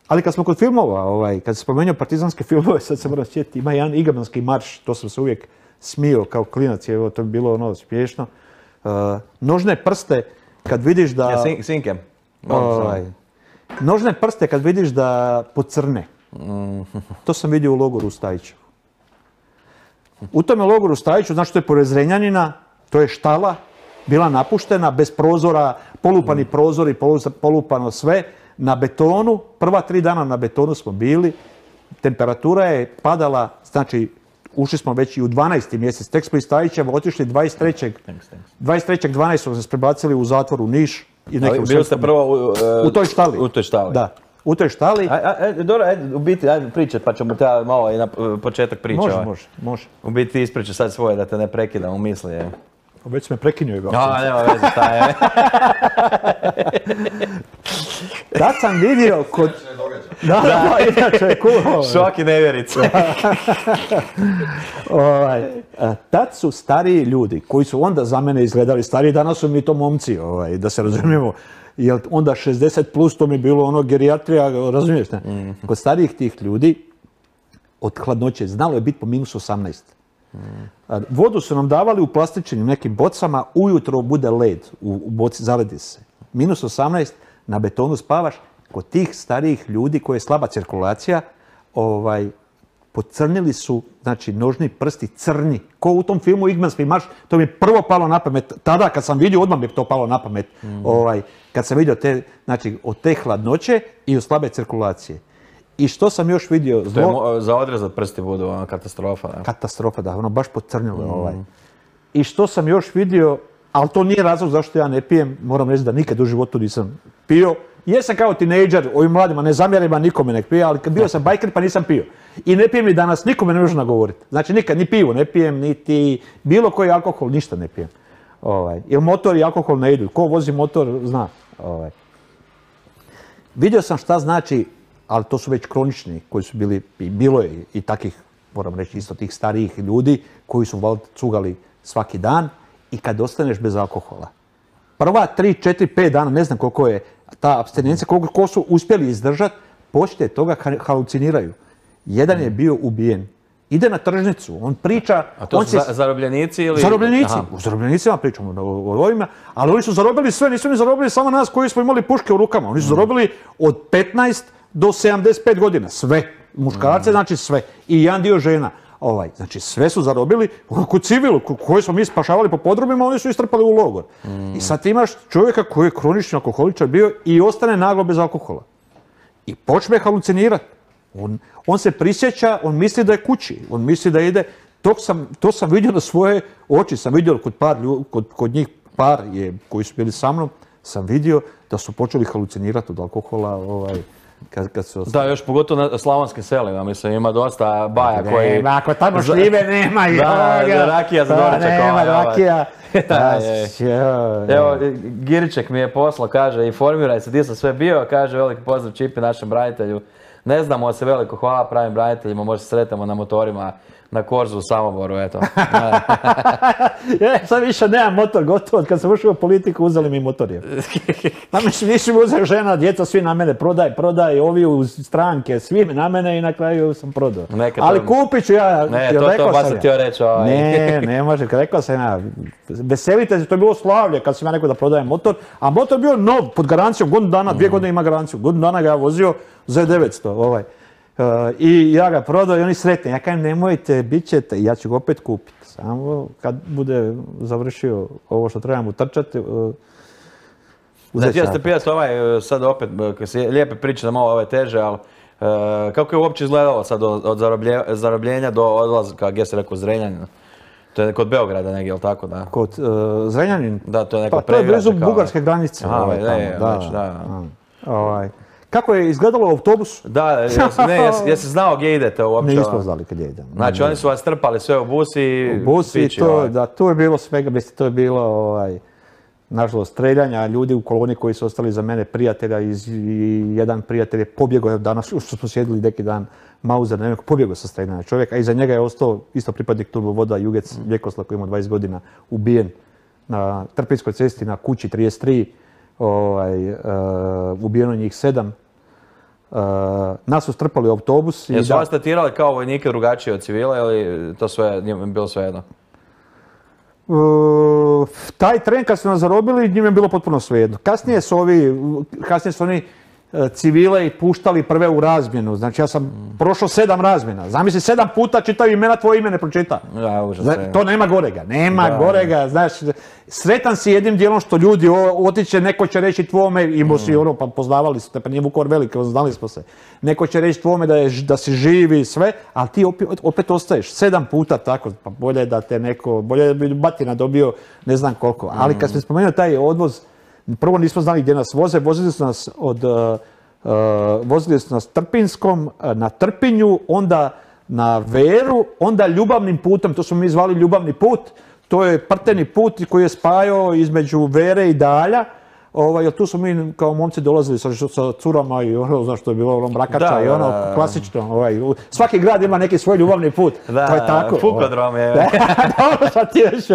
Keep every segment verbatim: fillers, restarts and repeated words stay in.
Ali kad smo kod filmova, ovaj, kad se spomenuo partizanske filmove, sad se moram sjetiti, ima jedan Igmanski marš, to sam se uvijek smio kao klinac, evo, to bi bilo ono smiješno. Uh, nožne prste, kad vidiš da... Ja, sin, sinkem. Ovaj, nožne prste kad vidiš da pocrne. Mm. To sam vidio u logoru u Stajiću. U tome logoru u Stajiću, znači to je pored Zrenjanina, to je štala, bila napuštena, bez prozora, polupani prozori, polupano sve, na betonu, prva tri dana na betonu smo bili, temperatura je padala, znači ušli smo već i u dvanaesti mjesec, tek smo iz Stajićeva otišli dvadeset trećeg dvanaestog smo se prebacili u zatvor u Niš. I neke bili ste prvo u, uh, u toj štali. U toj štali. Da, u toj štali. Ajde, dobro, ajde, u biti, ajde pričat, pa ćemo te malo i na početak priče. Može, može, može. U biti ti ispričaj sad svoje, da te ne prekidam u misli. Je. Već si me prekinio i A, nema veze, taj je. Tad sam vidio kod... Da, da, inače je cool. Šok i nevjerica. ovaj, tad su stariji ljudi koji su onda za mene izgledali stariji, danas su mi to momci, ovaj, da se razumijemo. Jer onda šezdeset plus to mi je bilo ono gerijatrija, razumiješ ne? Mm. Kod starijih tih ljudi od hladnoće znalo je biti po minus osamnaest. Mm. Vodu su nam davali u plastičnim nekim bocama, ujutro bude led u, u boci, zaledi se. minus osamnaest, na betonu spavaš. Kod tih starijih ljudi koji je slaba cirkulacija, ovaj, pocrnili su, znači, nožni prsti crni. Ko u tom filmu Igmanski marš, to mi je prvo palo na pamet. Tada, kad sam vidio, odmah mi je to palo na pamet. Mm. Ovaj, kad sam vidio te, znači, od te hladnoće i od slabe cirkulacije. I što sam još vidio? Zlo... Je za odrezat prsti budu, ono, katastrofa. Da. Katastrofa, da, ono baš pocrnilo. Mm. Ovaj. I što sam još vidio, ali to nije razlog zašto ja ne pijem, moram reći da nikad u životu nisam pio. Jesam kao tinejdžer, ovim mladima, ne zamjerim, nikome nek pije, ali bio sam bajker pa nisam pio. I ne pijem ni danas, nikome ne može nagovoriti. Znači nikad ni pivo ne pijem, niti bilo koji alkohol, ništa ne pijem. Ovaj. Jer motor i alkohol ne idu. Ko vozi motor, zna. Ovaj. Vidio sam šta znači, ali to su već kronični, koji su bili, bilo je i takih, moram reći, isto tih starijih ljudi, koji su cugali svaki dan i kad ostaneš bez alkohola. Prva tri, četiri, pet dana, ne znam koliko je ta apstinencija, koliko ko su uspjeli izdržati, poslije toga haluciniraju. Jedan je bio ubijen. Ide na tržnicu, on priča... A to on su se... zarobljenici ili... Zarobljenici. Aha. U zarobljenicima pričamo o, o ovima, ali oni su zarobili sve, nisu ni zarobili samo nas koji smo imali puške u rukama. Oni su mm. zarobili od petnaest do sedamdeset pet godina, sve. Muškarce, mm. znači sve. I jedan dio žena. Ovaj, znači sve su zarobili, kod civilu koje smo mi spašavali po podrumima, oni su istrpali u logor. Mm. I sad imaš čovjeka koji je kronični alkoholičar bio i ostane naglo bez alkohola. I počne halucinirati. On, on se prisjeća, on misli da je kući, on misli da ide. To sam, to sam vidio na svoje oči, sam vidio kod, par, kod, kod njih par je, koji su bili sa mnom, sam vidio da su počeli halucinirati od alkohola. Ovaj, Kad, kad su da, još pogotovo na slavonskim selima, mislim, ima dosta baja ne, koji... Ne, ako tamo šljive nema, da, da, rakija za doručak. Nema rakija. Evo, Giriček mi je poslao, kaže, informiraj se gdje sam sve bio, kaže, veliki pozdrav Čipi, našem branitelju. Ne znamo se, veliko hvala pravim braniteljima, možda se sretamo na motorima, na Korzu u Samoboru, eto. Ja sad više nemam motor, gotovo. Kad sam ušao u politiku, uzeli mi motor. Na mislim, nisi mi uzeo žena, djeca, svi na mene, prodaj, prodaj, ovi u stranke, svi na mene i na kraju sam prodao. Neka ali to... kupit ću ja. Ne, to, to baš sam ti joj reći. Ovaj. Ne, ne može, rekao sam ja. Veselite se, to je bilo slavlje kad sam ja rekao da prodajem motor, a motor bio nov, pod garancijom, godinu dana, dvije godine ima garanciju. Godinu dana ga ja vozio za devetsto, ovaj. Uh, I ja ga prodao i oni sretni. Ja kažem, nemojte, bit ćete, ja ću ga opet kupiti. Samo kad bude završio ovo što trebam utrčati, uh, uzeti ja ste pijati ovaj, sad opet, kad se lijepe priče da malo ove teže, ali uh, kako je uopće izgledalo sad od, od zaroblje, zarobljenja do odlazka, gdje se rekao, Zrenjanina? To je kod Beograda negdje, ili tako, da? Kod uh, Zrenjanin? Da, to je neko pa, pregrad. Pa to je blizu bugarske granice. Aha, ovaj, ne, ne, da, već, da. da. Ovaj. Kako je izgledalo u autobusu? Da, ne, jesi znao gdje idete uopće? Nismo znali gdje idemo. Znači, oni su vas trpali sve u bus i... U bus i to, ovaj. Da, to je bilo svega, mislim, to je bilo, ovaj, nažalost, streljanja ljudi u koloni koji su ostali za mene prijatelja iz, i jedan prijatelj je pobjegao danas, što smo sjedili neki dan, Mauzer, ne neko, pobjegao sa streljanja čovjeka, a iza njega je ostao isto pripadnik Turbovoda, Jugec Vjekoslav koji ima dvadeset godina, ubijen na Trpinjskoj cesti na kući trideset tri, ovaj, uh, ubijeno njih sedam. nas su strpali u autobus. Jesu vas tretirali kao vojnike drugačije od civila ili to sve, njima je bilo svejedno? Uh, taj tren kad su nas zarobili, njima je bilo potpuno svejedno. Kasnije su ovi, kasnije su oni uh, civile i puštali prve u razmjenu. Znači ja sam mm. prošao sedam razmjena. Zamisli, sedam puta čitaju imena, tvoje ime ne pročita. Ja, užas, Zna, to nema gorega. Nema da, gorega. Znaš, sretan si jednim dijelom što ljudi otiće, neko će reći tvome, imao si ono, pa poznavali ste, pa nije Vukovar veliki, znali smo se. Neko će reći tvome da, je, da si živi i sve, ali ti opet, opet ostaješ sedam puta tako, pa bolje da te neko, bolje da bi batina dobio ne znam koliko. Ali kad smo spomenuli taj odvoz, prvo nismo znali gdje nas voze, vozili su nas od, uh, uh, vozili su nas Trpinskom, uh, na Trpinju, onda na Veru, onda ljubavnim putem, to smo mi zvali ljubavni put, to je prteni put koji je spajao između Vere i Dalja. Ovaj, jer tu smo mi kao momci dolazili sa, sa curama i ono, znaš što je bilo ono mrakača da, i ono, da, klasično. Ovaj, svaki grad ima neki svoj ljubavni put. Da, to je tako. Fukodrom je. Dobro, sad ti još.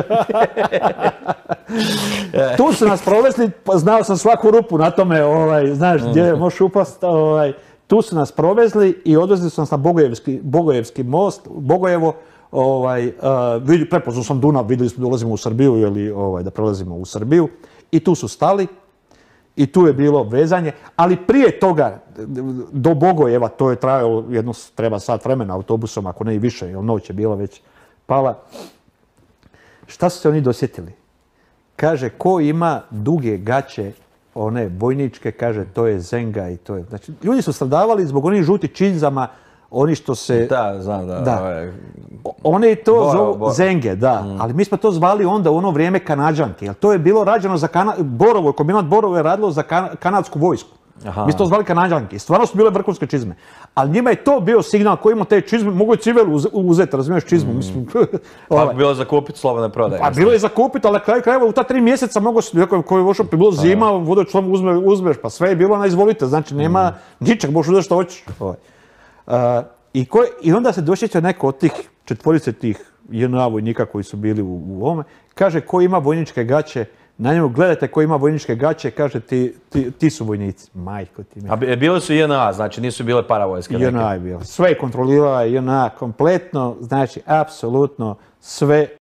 Tu su nas provesli, znao sam svaku rupu na tome, ovaj, znaš, gdje možeš upast. Ovaj, tu su nas provezli i odvezli su nas na Bogojevski, Bogojevski most, Bogojevo. Ovaj, uh, vidi, prepoznao sam Dunav, vidjeli smo da dolazimo u Srbiju, ili ovaj, da prelazimo u Srbiju. I tu su stali i tu je bilo vezanje, ali prije toga do Bogojeva, to je trajalo jedno, treba sat vremena autobusom, ako ne i više, jer noć je bila već pala. Šta su se oni dosjetili? Kaže, ko ima duge gaće, one vojničke, kaže, to je Zenga i to je... Znači, ljudi su stradavali zbog onih žuti činzama, oni što se... Da, znam, da. da. Ovaj... Oni to Boro, zovu Boro. Zenge, da. Mm. Ali mi smo to zvali onda u ono vrijeme Kanađanke. Jer to je bilo rađeno za Kana... Borovo, kombinat Borovo je radilo za kan... kanadsku vojsku. Aha. Mi smo to zvali Kanađanke. Stvarno su bile vrhunske čizme. Ali njima je to bio signal koji ima te čizme, mogu je civil uzeti, razumiješ čizmu. Mm. Mislim, pa bilo je za kupiti slobodne prodaje. Pa bilo je za kupiti, ali na kraju krajeva u ta tri mjeseca mogu se, neko koji je ošao, bilo zima, vodoj član uzme, uzmeš, pa sve je bilo na izvolite. Znači nema mm. ničeg, možeš uzeti što hoćeš. Uh, I, ko, I onda se dosjeća neko od tih četvorice tih J N A vojnika koji su bili u, u ovome, kaže ko ima vojničke gaće, na njemu gledajte ko ima vojničke gaće, kaže ti, ti, ti su vojnici. Majko ti mi. A bile su J N A, znači nisu bile paravojske neke? J N A je bilo. Sve je kontrolirala J N A kompletno, znači apsolutno sve